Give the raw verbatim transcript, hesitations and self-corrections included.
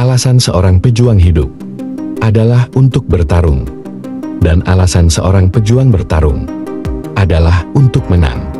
alasan seorang pejuang hidup adalah untuk bertarung. Dan alasan seorang pejuang bertarung adalah untuk menang.